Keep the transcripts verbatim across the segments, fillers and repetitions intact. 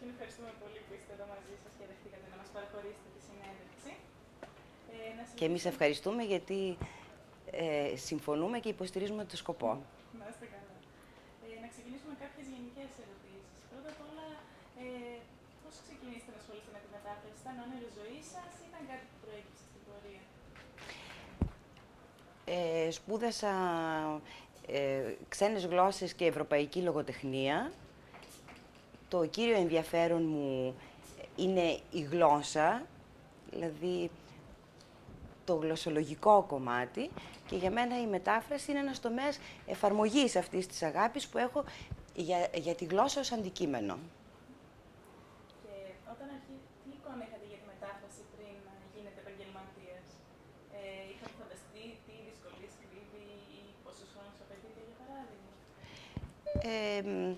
Καταρχήν, ευχαριστούμε πολύ που είστε εδώ μαζί σας και δεχτήκατε να μας παραχωρήσετε τη συνέντευξη. Ε, να Και εμείς συζητήσουμε... ευχαριστούμε γιατί ε, συμφωνούμε και υποστηρίζουμε το σκοπό. Να είστε καλά. Ε, να ξεκινήσουμε με κάποιες γενικές ερωτήσεις. Πρώτα απ' όλα, ε, πώς ξεκινήσατε να ασχολείστε με τη μετάφραση? Ήταν όνειρο ζωής σας ή ήταν κάτι που προέκυψε στην πορεία? Ε, σπούδασα ε, ξένες γλώσσες και ευρωπαϊκή λογοτεχνία. Το κύριο ενδιαφέρον μου είναι η γλώσσα, δηλαδή το γλωσσολογικό κομμάτι, και για μένα η μετάφραση είναι ένας τομέας εφαρμογής αυτής της αγάπης που έχω για, για τη γλώσσα ως αντικείμενο. Και όταν αρχί... τι εικόνα είχατε για τη μετάφραση πριν γίνετε επαγγελματίας? Ε, είχατε φανταστεί τι δυσκολίες κρύβει ή πόσους χρόνους απαιτείται, για παράδειγμα? Ε,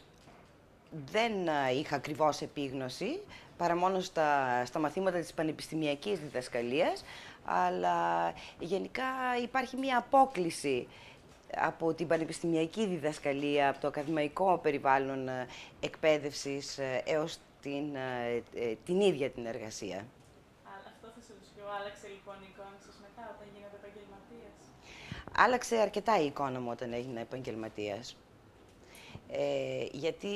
δεν είχα ακριβώς επίγνωση, παρά μόνο στα, στα μαθήματα της πανεπιστημιακής διδασκαλίας, αλλά γενικά υπάρχει μία απόκλιση από την πανεπιστημιακή διδασκαλία, από το ακαδημαϊκό περιβάλλον εκπαίδευσης έως την, την ίδια την εργασία. Αυτό θα σας ρωτήσω. Άλλαξε λοιπόν η εικόνα σας μετά, όταν γίνατε επαγγελματίας? Άλλαξε αρκετά η εικόνα μου όταν έγινα επαγγελματίας. Ε, γιατί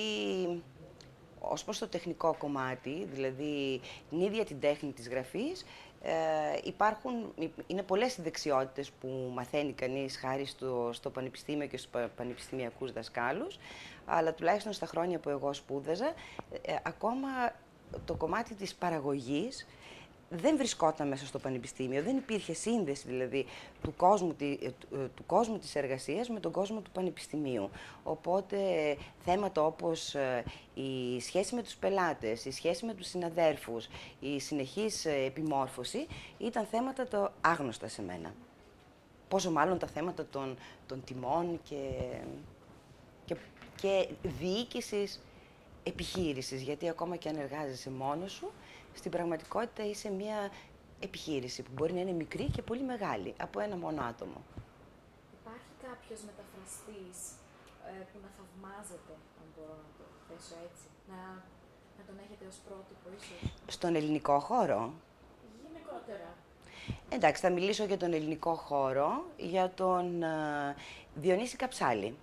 ως προς το τεχνικό κομμάτι, δηλαδή την ίδια την τέχνη της γραφής, ε, υπάρχουν, είναι πολλές οι δεξιότητες που μαθαίνει κανείς χάρη στο, στο πανεπιστήμιο και στους πανεπιστημιακούς δασκάλους, αλλά τουλάχιστον στα χρόνια που εγώ σπούδαζα, ε, ακόμα το κομμάτι της παραγωγής δεν βρισκόταν μέσα στο πανεπιστήμιο, δεν υπήρχε σύνδεση δηλαδή του κόσμου, του κόσμου της εργασίας με τον κόσμο του πανεπιστημίου. Οπότε θέματα όπως η σχέση με τους πελάτες, η σχέση με τους συναδέρφους, η συνεχής επιμόρφωση ήταν θέματα το άγνωστα σε μένα. Πόσο μάλλον τα θέματα των, των τιμών και, και, και διοίκησης επιχείρησης, γιατί ακόμα και αν εργάζεσαι μόνος σου, στην πραγματικότητα είσαι μια επιχείρηση που μπορεί να είναι μικρή και πολύ μεγάλη, από ένα μόνο άτομο. Υπάρχει κάποιος μεταφραστής ε, που να θαυμάζετε, αν μπορώ να το θέσω έτσι, να, να τον έχετε ως πρότυπο ίσως? Στον ελληνικό χώρο. Γενικότερα. Εντάξει, θα μιλήσω για τον ελληνικό χώρο, για τον uh, Διονύση Καψάλη.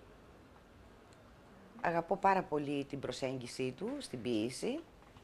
Αγαπώ πάρα πολύ την προσέγγιση του στην ποίηση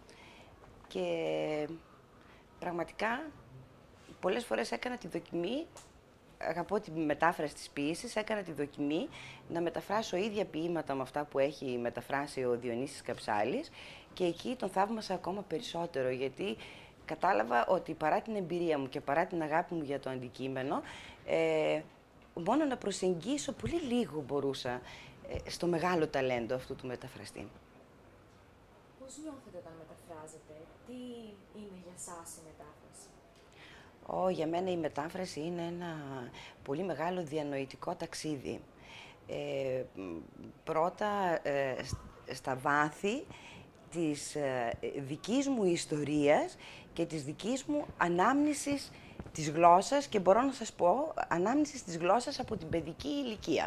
και πραγματικά πολλές φορές έκανα τη δοκιμή, αγαπώ τη μετάφραση της ποίησης, έκανα τη δοκιμή να μεταφράσω ίδια ποίηματα με αυτά που έχει μεταφράσει ο Διονύσης Καψάλης και εκεί τον θαύμασα ακόμα περισσότερο, γιατί κατάλαβα ότι παρά την εμπειρία μου και παρά την αγάπη μου για το αντικείμενο, ε, μόνο να προσεγγίσω πολύ λίγο μπορούσα ε, στο μεγάλο ταλέντο αυτού του μεταφραστή. Πώς νιώθετε όταν μεταφράζετε, τι είναι για σας η μετάφραση? Ω, για μένα η μετάφραση είναι ένα πολύ μεγάλο διανοητικό ταξίδι. Ε, πρώτα, ε, στα βάθη της ε, δικής μου ιστορίας και της δικής μου ανάμνησης της γλώσσας και μπορώ να σας πω ανάμνησης της γλώσσας από την παιδική ηλικία.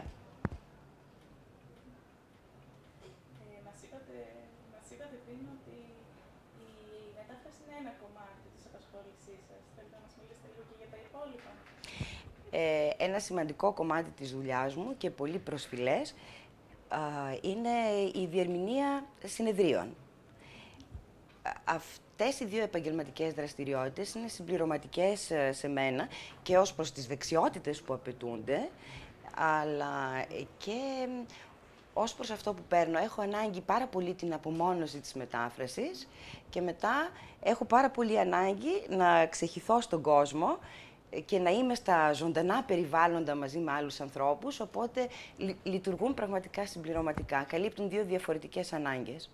Ε, μας, είπατε, μας είπατε πριν ότι η μετάφραση είναι ένα κομμάτι της απασχόλησής σας. Θέλετε να μας μιλήσετε λίγο και για τα υπόλοιπα? Ε, ένα σημαντικό κομμάτι της δουλειάς μου και πολύ προσφυλές α, είναι η διερμηνία συνεδρίων. Αυτές οι δύο επαγγελματικές δραστηριότητες είναι συμπληρωματικές σε μένα και ως προς τις δεξιότητες που απαιτούνται, αλλά και ως προς αυτό που παίρνω. Έχω ανάγκη πάρα πολύ την απομόνωση της μετάφρασης και μετά έχω πάρα πολύ ανάγκη να ξεχυθώ στον κόσμο και να είμαι στα ζωντανά περιβάλλοντα μαζί με άλλους ανθρώπους, οπότε λειτουργούν πραγματικά συμπληρωματικά, καλύπτουν δύο διαφορετικές ανάγκες.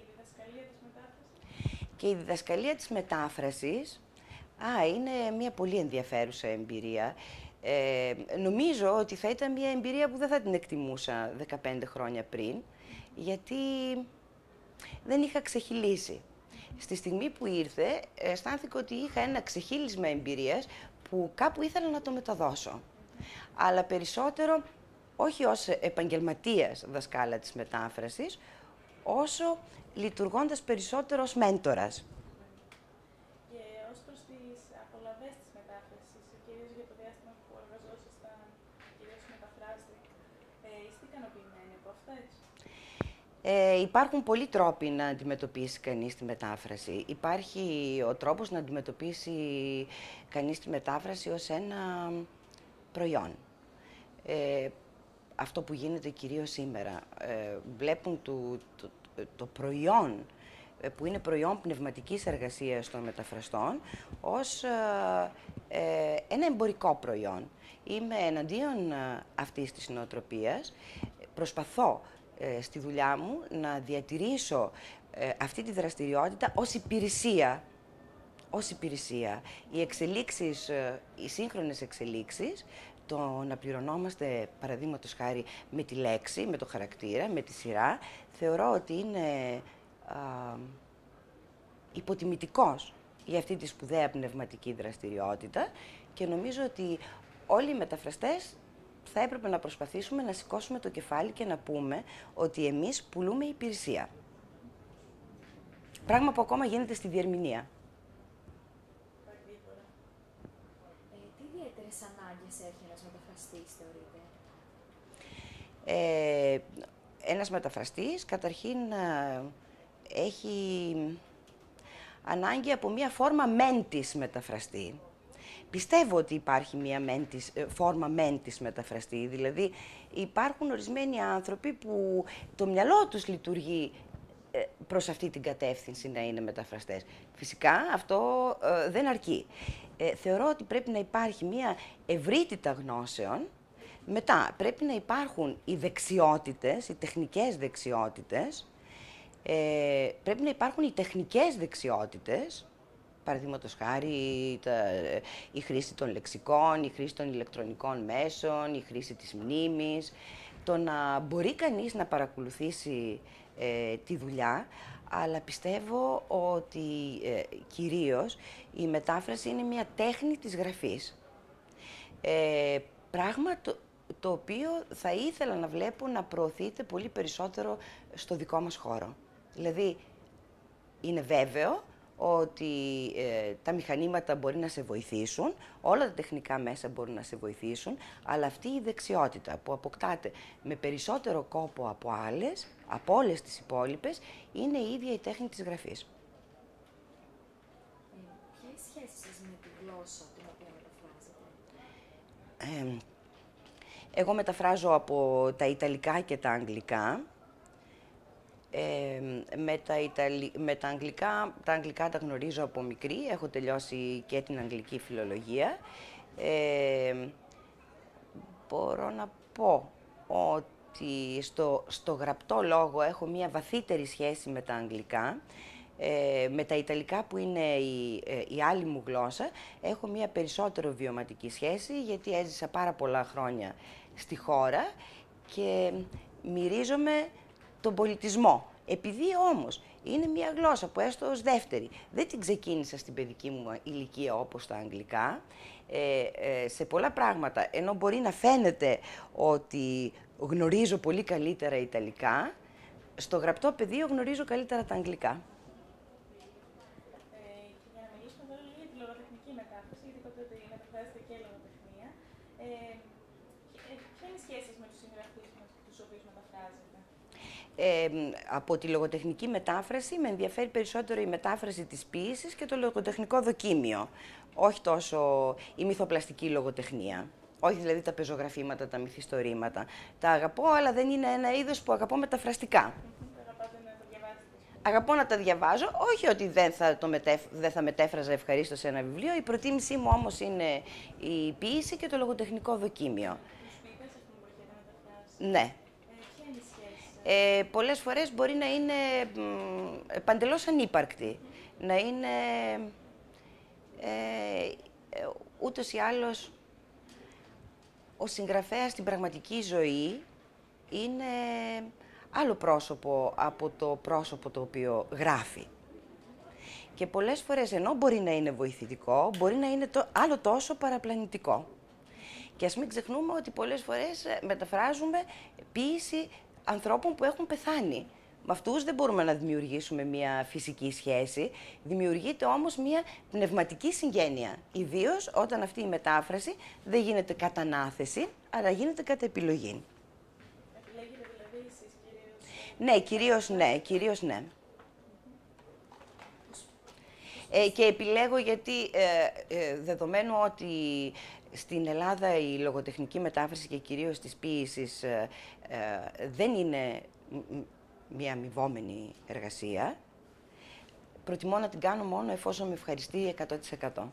Και η διδασκαλία της μετάφρασης α, είναι μια πολύ ενδιαφέρουσα εμπειρία. Ε, νομίζω ότι θα ήταν μια εμπειρία που δεν θα την εκτιμούσα δεκαπέντε χρόνια πριν, γιατί δεν είχα ξεχυλήσει. Στη στιγμή που ήρθε, αισθάνθηκα ότι είχα ένα ξεχύλισμα εμπειρίας που κάπου ήθελα να το μεταδώσω. Αλλά περισσότερο, όχι ως επαγγελματίας δασκάλα της μετάφρασης, όσο λειτουργώντας περισσότερο ως μέντορας. Και ως προς τις απολαβές της μετάφρασης, κυρίως για το διάστημα που εργαζόσασταν, κυρίως μεταφράστη, ε, είστε ικανοποιημένοι από αυτές? Ε, υπάρχουν πολλοί τρόποι να αντιμετωπίσει κανείς τη μετάφραση. Υπάρχει ο τρόπος να αντιμετωπίσει κανείς τη μετάφραση ως ένα προϊόν. Ε, αυτό που γίνεται κυρίως σήμερα. Ε, βλέπουν το, το, το προϊόν, που είναι προϊόν πνευματικής εργασίας των μεταφραστών, ως ε, ε, ένα εμπορικό προϊόν. Είμαι εναντίον αυτής της νοοτροπίας. Προσπαθώ ε, στη δουλειά μου να διατηρήσω ε, αυτή τη δραστηριότητα ως υπηρεσία. Ως υπηρεσία. Οι εξελίξεις, ε, οι σύγχρονες εξελίξεις, το να πληρωνόμαστε, παραδείγματος χάρη, με τη λέξη, με το χαρακτήρα, με τη σειρά, θεωρώ ότι είναι α, υποτιμητικός για αυτή τη σπουδαία πνευματική δραστηριότητα και νομίζω ότι όλοι οι μεταφραστές θα έπρεπε να προσπαθήσουμε να σηκώσουμε το κεφάλι και να πούμε ότι εμείς πουλούμε υπηρεσία. Πράγμα που ακόμα γίνεται στη διερμηνία. Ανάγκες έχει ένας μεταφραστής, θεωρείτε? Ε, ένας μεταφραστής, καταρχήν, έχει ανάγκη από μία φόρμα μέντης μεταφραστή. Πιστεύω ότι υπάρχει μία μέντης, φόρμα μέντης μεταφραστή, δηλαδή υπάρχουν ορισμένοι άνθρωποι που το μυαλό τους λειτουργεί προς αυτή την κατεύθυνση να είναι μεταφραστές. Φυσικά αυτό ε, δεν αρκεί. Ε, θεωρώ ότι πρέπει να υπάρχει μια ευρύτητα γνώσεων. Μετά πρέπει να υπάρχουν οι δεξιότητες, οι τεχνικές δεξιότητες. Ε, πρέπει να υπάρχουν οι τεχνικές δεξιότητες. Παραδείγματος χάρη τα, η χρήση των λεξικών, η χρήση των ηλεκτρονικών μέσων, η χρήση της μνήμης. Το να μπορεί κανείς να παρακολουθήσει ε, τη δουλειά, αλλά πιστεύω ότι ε, κυρίως η μετάφραση είναι μια τέχνη της γραφής. Ε, πράγμα το, το οποίο θα ήθελα να βλέπω να προωθείται πολύ περισσότερο στο δικό μας χώρο. Δηλαδή, είναι βέβαιο ότι ε, τα μηχανήματα μπορεί να σε βοηθήσουν, όλα τα τεχνικά μέσα μπορούν να σε βοηθήσουν, αλλά αυτή η δεξιότητα που αποκτάτε με περισσότερο κόπο από άλλες, από όλες τις υπόλοιπες, είναι η ίδια η τέχνη της γραφής. Ε, ποια είναι η σχέση σας με τη γλώσσα την οποία μεταφράζετε? Ε, εγώ μεταφράζω από τα Ιταλικά και τα Αγγλικά. Ε, με, τα Ιταλι... με τα αγγλικά, τα αγγλικά τα γνωρίζω από μικρή, έχω τελειώσει και την αγγλική φιλολογία. Ε, μπορώ να πω ότι στο, στο γραπτό λόγο έχω μία βαθύτερη σχέση με τα αγγλικά. Ε, με τα Ιταλικά που είναι η, η άλλη μου γλώσσα, έχω μία περισσότερο βιωματική σχέση, γιατί έζησα πάρα πολλά χρόνια στη χώρα και μυρίζομαι τον πολιτισμό. Επειδή όμως είναι μια γλώσσα που έστω ως δεύτερη, δεν την ξεκίνησα στην παιδική μου ηλικία όπως τα αγγλικά, ε, ε, σε πολλά πράγματα, ενώ μπορεί να φαίνεται ότι γνωρίζω πολύ καλύτερα Ιταλικά, στο γραπτό πεδίο γνωρίζω καλύτερα τα αγγλικά. Ε, και για να μιλήσουμε τώρα λίγο για τη λογοτεχνική μετάφραση, γιατί είπατε ότι μεταφράζετε και λογοτεχνία. Ε, ποια είναι η σχέση σας με τους συγγραφείς με τους οποίους μεταφράζετε? Ε, από τη λογοτεχνική μετάφραση με ενδιαφέρει περισσότερο η μετάφραση της ποίησης και το λογοτεχνικό δοκίμιο. Όχι τόσο η μυθοπλαστική λογοτεχνία. Όχι δηλαδή τα πεζογραφήματα, τα μυθιστορήματα. Τα αγαπώ, αλλά δεν είναι ένα είδος που αγαπώ μεταφραστικά. Αγαπάτε να τα διαβάσετε? Αγαπώ να τα διαβάζω, όχι ότι δεν θα, το μετέφ, δεν θα μετέφραζα ευχαρίστως σε ένα βιβλίο. Η προτίμησή μου όμως είναι η ποίηση και το λογοτεχνικό δοκίμιο. Τους ποιητές αυτού που έχετε μεταφράσει? Ναι. Ε, πολλές φορές μπορεί να είναι μ, παντελώς ανύπαρκτη, να είναι ε, ε, ούτως ή άλλως ο συγγραφέας στην πραγματική ζωή είναι άλλο πρόσωπο από το πρόσωπο το οποίο γράφει. Και πολλές φορές, ενώ μπορεί να είναι βοηθητικό, μπορεί να είναι το, άλλο τόσο παραπλανητικό. Και ας μην ξεχνούμε ότι πολλές φορές μεταφράζουμε ποίηση ανθρώπων που έχουν πεθάνει, Με αυτούς δεν μπορούμε να δημιουργήσουμε μια φυσική σχέση, δημιουργείται όμως μια πνευματική συγγένεια. Ιδίως όταν αυτή η μετάφραση δεν γίνεται κατά ανάθεση, αλλά γίνεται κατά επιλογή. Επιλέγετε δηλαδή εσείς κυρίως? Ναι, κυρίως ναι, κυρίως ναι. Ε, και επιλέγω γιατί, ε, ε, δεδομένου ότι στην Ελλάδα η λογοτεχνική μετάφραση και κυρίως της ποίησης ε, ε, δεν είναι μια αμοιβόμενη εργασία, προτιμώ να την κάνω μόνο εφόσον με ευχαριστεί εκατό τοις εκατό.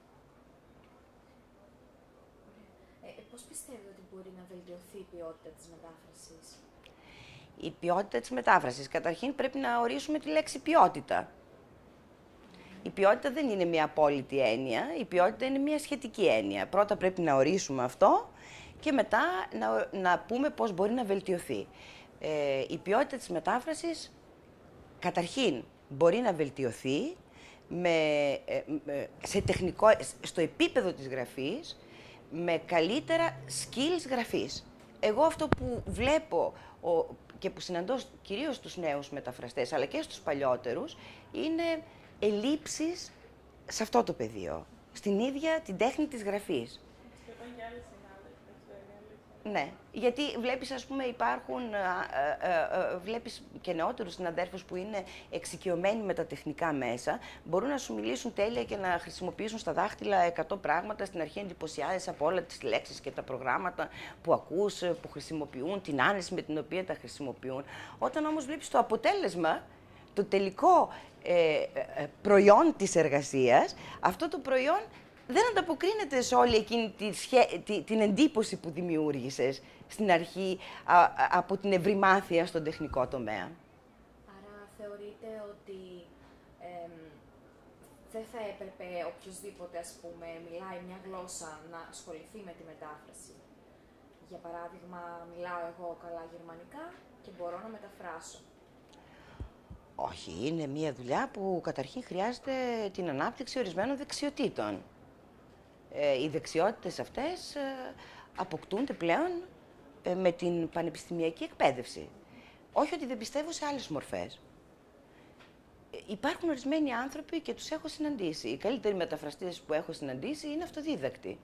Ε, πώς πιστεύετε ότι μπορεί να βελτιωθεί η ποιότητα της μετάφρασης? Η ποιότητα της μετάφρασης. Καταρχήν πρέπει να ορίσουμε τη λέξη ποιότητα. Η ποιότητα δεν είναι μια απόλυτη έννοια, η ποιότητα είναι μια σχετική έννοια. Πρώτα πρέπει να ορίσουμε αυτό και μετά να, να πούμε πώς μπορεί να βελτιωθεί. Ε, η ποιότητα της μετάφρασης, καταρχήν, μπορεί να βελτιωθεί με, ε, με, σε τεχνικό, στο επίπεδο της γραφής, με καλύτερα skills γραφής. Εγώ αυτό που βλέπω ο, και που συναντώ κυρίως στους νέους μεταφραστές, αλλά και στους παλιότερους, είναι ελλείψεις σε αυτό το πεδίο, στην ίδια την τέχνη της γραφής. Ναι, γιατί βλέπεις, ας πούμε, υπάρχουν, ε, ε, ε, βλέπεις και νεότερους συναδέρφους που είναι εξοικειωμένοι με τα τεχνικά μέσα, μπορούν να σου μιλήσουν τέλεια και να χρησιμοποιήσουν στα δάχτυλα εκατό πράγματα, στην αρχή εντυπωσιάζεσαι από όλα τις λέξεις και τα προγράμματα που ακούς, που χρησιμοποιούν, την άνεση με την οποία τα χρησιμοποιούν. Όταν όμως βλέπεις το αποτέλεσμα, το τελικό ε, ε, προϊόν της εργασίας, αυτό το προϊόν δεν ανταποκρίνεται σε όλη εκείνη τη σχέ... τη... την εντύπωση που δημιούργησες στην αρχή α, α, από την ευρυμάθεια στον τεχνικό τομέα. Άρα θεωρείτε ότι ε, δεν θα έπρεπε οποιοσδήποτε, ας πούμε, μιλάει μια γλώσσα να ασχοληθεί με τη μετάφραση? Για παράδειγμα, μιλάω εγώ καλά γερμανικά και μπορώ να μεταφράσω. Όχι, είναι μια δουλειά που καταρχήν χρειάζεται την ανάπτυξη ορισμένων δεξιοτήτων. Ε, οι δεξιότητες αυτές ε, αποκτούνται πλέον ε, με την πανεπιστημιακή εκπαίδευση. Όχι ότι δεν πιστεύω σε άλλες μορφές. Ε, υπάρχουν ορισμένοι άνθρωποι και τους έχω συναντήσει. Οι καλύτεροι μεταφραστές που έχω συναντήσει είναι αυτοδίδακτοι.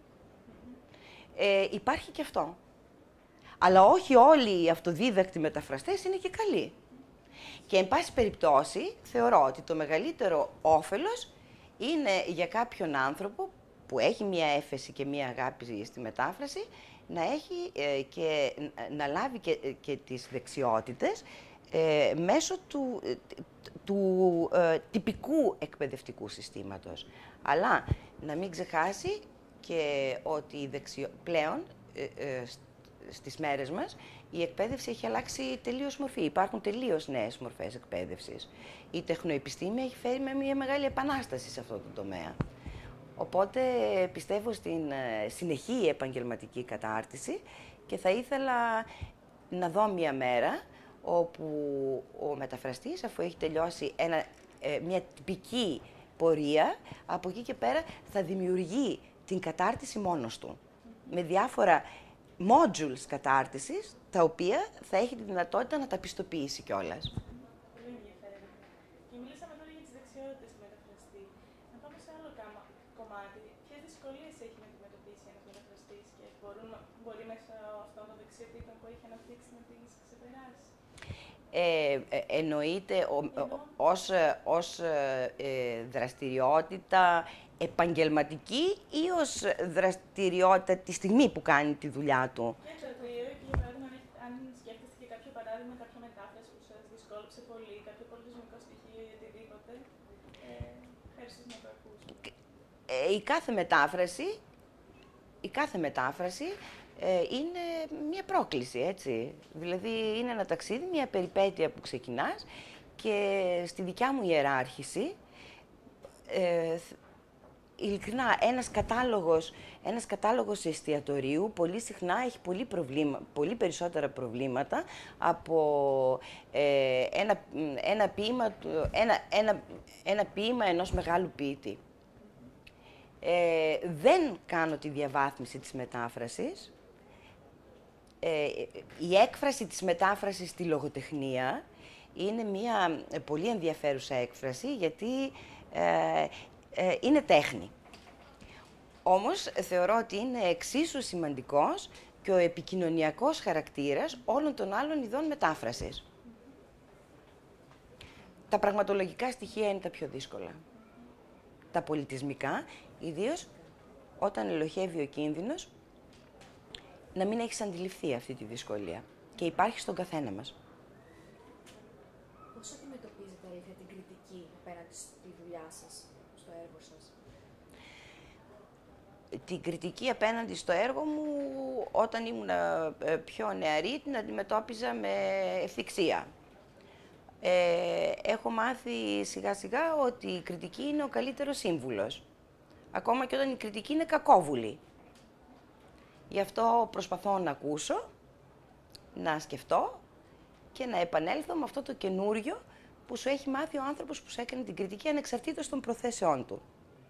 Ε, υπάρχει και αυτό. Αλλά όχι όλοι οι αυτοδίδακτοι μεταφραστές είναι και καλοί. Και, εν πάση περιπτώσει, θεωρώ ότι το μεγαλύτερο όφελος είναι για κάποιον άνθρωπο που έχει μία έφεση και μία αγάπη στη μετάφραση, να έχει ε, και να λάβει και, και τις δεξιότητες ε, μέσω του, του ε, τυπικού εκπαιδευτικού συστήματος. Αλλά να μην ξεχάσει και ότι η δεξιο... πλέον ε, ε, στις μέρες μας η εκπαίδευση έχει αλλάξει τελείως μορφή. Υπάρχουν τελείως νέες μορφές εκπαίδευσης. Η τεχνοεπιστήμια έχει φέρει με μια μεγάλη επανάσταση σε αυτό το τομέα. Οπότε πιστεύω στην συνεχή επαγγελματική κατάρτιση και θα ήθελα να δω μια μέρα όπου ο μεταφραστής, αφού έχει τελειώσει ένα, μια τυπική πορεία, από εκεί και πέρα θα δημιουργεί την κατάρτιση μόνος του. Με διάφορα modules κατάρτισης, τα οποία θα έχει τη δυνατότητα να τα πιστοποιήσει κιόλας. Πολύ ενδιαφέρον. Και μιλήσαμε τώρα για τις δεξιότητες του μεταφραστή. Να πάμε σε άλλο κομμάτι. Ποιες δυσκολίες έχει να αντιμετωπίσει ένας μεταφραστής και μπορούν, μπορεί μέσω αυτών των δεξιοτήτων που έχει αναπτύξει να τις ξεπεράσει? Ε, ε, εννοείται ο, ο, ως, ως ε, δραστηριότητα επαγγελματική ή ως δραστηριότητα τη στιγμή που κάνει τη δουλειά του? Και το δύο, και για παράδειγμα, αν σκέφτεστε και κάποιο παράδειγμα, κάποια μετάφραση που σας δυσκόλεψε πολύ, κάποιο πολιτισμικό στοιχείο ή οτιδήποτε, ε, ευχαριστώ να το ακούσω. Ε, η κάθε μετάφραση, η κάθε μετάφραση ε, είναι μια πρόκληση, έτσι. Δηλαδή, είναι ένα ταξίδι, μια περιπέτεια που ξεκινάς και στη δικιά μου ιεράρχηση, ε, ειλικρινά, ένας κατάλογος, ένας κατάλογος εστιατορίου πολύ συχνά έχει πολύ, προβλήμα, πολύ περισσότερα προβλήματα από ε, ένα, ένα, ποίημα, ένα, ένα, ένα ποίημα ενός μεγάλου ποιητή. Ε, δεν κάνω τη διαβάθμιση της μετάφρασης. Ε, η έκφραση της μετάφρασης στη λογοτεχνία είναι μια πολύ ενδιαφέρουσα έκφραση, γιατί ε, ε, είναι τέχνη. Όμως, θεωρώ ότι είναι εξίσου σημαντικός και ο επικοινωνιακός χαρακτήρας όλων των άλλων ειδών μετάφρασης. Τα πραγματολογικά στοιχεία είναι τα πιο δύσκολα. Τα πολιτισμικά, ιδίως όταν ελοχεύει ο κίνδυνος να μην έχεις αντιληφθεί αυτή τη δυσκολία και υπάρχει στον καθένα μας. Πώς αντιμετωπίζετε αλήθεια την κριτική απέναντι στη δουλειά σας, στο έργο σας? Την κριτική απέναντι στο έργο μου, όταν ήμουν πιο νεαρή, την αντιμετώπιζα με ευθυξία. Ε, έχω μάθει σιγά σιγά ότι η κριτική είναι ο καλύτερος σύμβουλος. Ακόμα και όταν η κριτική είναι κακόβουλη. Γι' αυτό προσπαθώ να ακούσω, να σκεφτώ και να επανέλθω με αυτό το καινούριο που σου έχει μάθει ο άνθρωπος που σου έκανε την κριτική ανεξαρτήτως των προθέσεών του.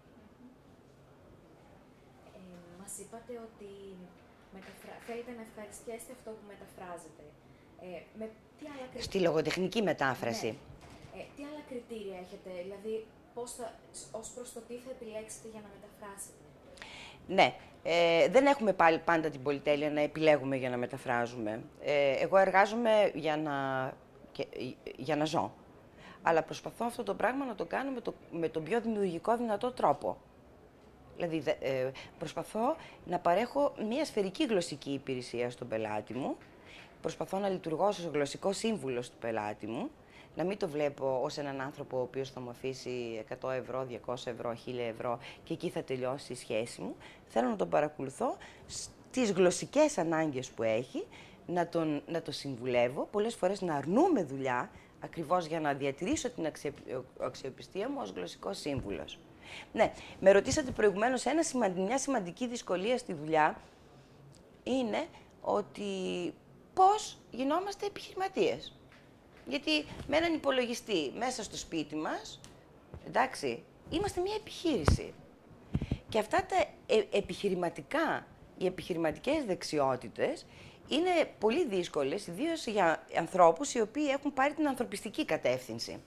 Ε, μας είπατε ότι μεταφρα... θέλετε να ευχαριστιέσετε αυτό που μεταφράζετε. Ε, με τι άλλα κριτήρια... Στη λογοτεχνική μετάφραση. Ναι. Ε, τι άλλα κριτήρια έχετε, δηλαδή πώς θα, ως προς το τι θα επιλέξετε για να μεταφράσετε? Ναι, ε, δεν έχουμε πάλι πάντα την πολυτέλεια να επιλέγουμε για να μεταφράζουμε. Ε, εγώ εργάζομαι για να, και, για να ζω. Αλλά προσπαθώ αυτό το πράγμα να το κάνω με, το, με τον πιο δημιουργικό δυνατό τρόπο. Δηλαδή, ε, προσπαθώ να παρέχω μια σφαιρική γλωσσική υπηρεσία στον πελάτη μου. Προσπαθώ να λειτουργώ ως γλωσσικό σύμβουλος του πελάτη μου. Να μην το βλέπω ως έναν άνθρωπο ο οποίος θα μου αφήσει εκατό ευρώ, διακόσια ευρώ, χίλια ευρώ και εκεί θα τελειώσει η σχέση μου. Θέλω να τον παρακολουθώ στις γλωσσικές ανάγκες που έχει, να τον, να το συμβουλεύω, πολλές φορές να αρνούμε δουλειά, ακριβώς για να διατηρήσω την αξιο, αξιοπιστία μου ως γλωσσικός σύμβουλος. Ναι, με ρωτήσατε προηγουμένως, ένα σημαντική, μια σημαντική δυσκολία στη δουλειά είναι ότι πώς γινόμαστε επιχειρηματίες. Γιατί με έναν υπολογιστή μέσα στο σπίτι μας, εντάξει, είμαστε μια επιχείρηση. Και αυτά τα ε, επιχειρηματικά, οι επιχειρηματικές δεξιότητες είναι πολύ δύσκολες, ιδίως για ανθρώπους οι οποίοι έχουν πάρει την ανθρωπιστική κατεύθυνση.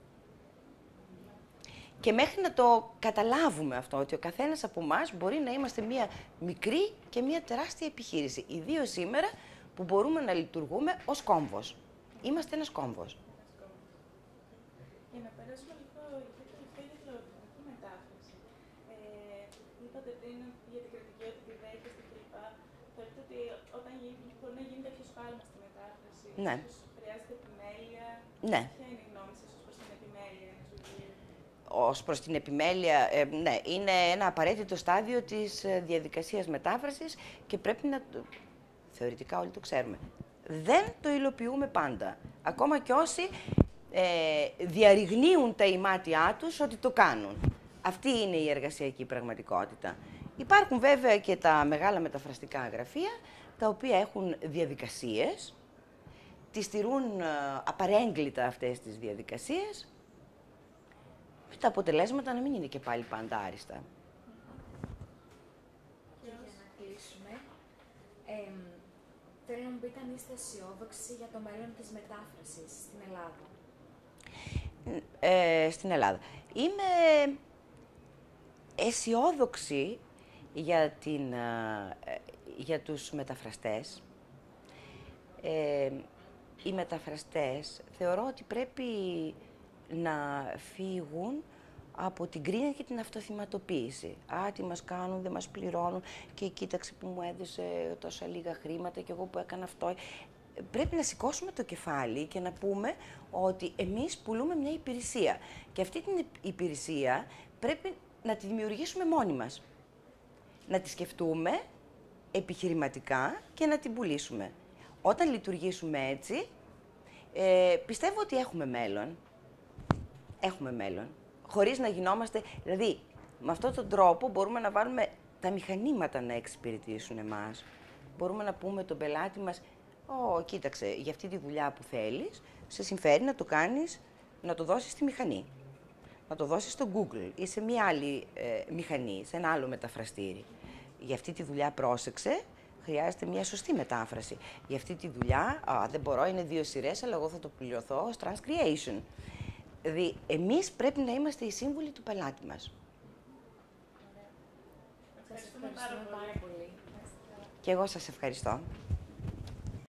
Και μέχρι να το καταλάβουμε αυτό, ότι ο καθένας από εμάς μπορεί να είμαστε μια μικρή και μια τεράστια επιχείρηση. Ιδίως σήμερα που μπορούμε να λειτουργούμε ως κόμβος. Είμαστε ένας κόμβος. Για να περάσουμε λίγο για τη λογοτεχνική μετάφραση. Ε, είπατε πριν για την κρατική ότι τη δέχεστε κλπ. Θεωρείτε ότι όταν γίνει, μπορεί να γίνει κάποιο σφάλμα στη μετάφραση, Ναι. ίσως χρειάζεται επιμέλεια. Ναι. Ποια είναι η γνώμη σας ως προς την επιμέλεια ενός βιβλίου? Ως προς την επιμέλεια, ε, ναι, είναι ένα απαραίτητο στάδιο της ε, διαδικασίας μετάφρασης και πρέπει να το... Θεωρητικά όλοι το ξέρουμε. Δεν το υλοποιούμε πάντα. Ακόμα και όσοι ε, διαρριγνύουν τα ημάτια τους ότι το κάνουν. Αυτή είναι η εργασιακή πραγματικότητα. Υπάρχουν βέβαια και τα μεγάλα μεταφραστικά γραφεία, τα οποία έχουν διαδικασίες, τις στηρούν ε, απαρέγκλητα αυτές τις διαδικασίες, με τα αποτελέσματα να μην είναι και πάλι πάντα άριστα. Και για να κλείσουμε, ε, θέλω να μου πείτε αν είστε αισιόδοξοι για το μέλλον της μετάφρασης στην Ελλάδα. Ε, στην Ελλάδα. Είμαι αισιόδοξη για, την, ε, για τους μεταφραστές. Ε, οι μεταφραστές θεωρώ ότι πρέπει να φύγουν από την κρίνια και την αυτοθυματοποίηση. Α, τι μας κάνουν, δεν μας πληρώνουν και κοίταξε που μου έδωσε τόσα λίγα χρήματα και εγώ που έκανα αυτό. Πρέπει να σηκώσουμε το κεφάλι και να πούμε ότι εμείς πουλούμε μια υπηρεσία. Και αυτή την υπηρεσία πρέπει να τη δημιουργήσουμε μόνοι μας. Να τη σκεφτούμε επιχειρηματικά και να την πουλήσουμε. Όταν λειτουργήσουμε έτσι, ε, πιστεύω ότι έχουμε μέλλον. Έχουμε μέλλον. Χωρίς να γινόμαστε... Δηλαδή, με αυτόν τον τρόπο μπορούμε να βάλουμε τα μηχανήματα να εξυπηρετήσουν εμάς. Μπορούμε να πούμε τον πελάτη μας, «Ω, κοίταξε, για αυτή τη δουλειά που θέλεις, σε συμφέρει να το κάνεις, να το δώσεις στη μηχανή. Να το δώσεις στο Google ή σε μια άλλη ε, μηχανή, σε ένα άλλο μεταφραστήρι. Για αυτή τη δουλειά πρόσεξε, Χρειάζεται μια σωστή μετάφραση. Για αυτή τη δουλειά, α, δεν μπορώ, είναι δύο σειρές, αλλά εγώ θα το πληρωθώ ως transcreation. Δηλαδή, εμείς πρέπει να είμαστε οι σύμβουλοι του πελάτη μας. Ευχαριστούμε πάρα πολύ. Και εγώ σας ευχαριστώ.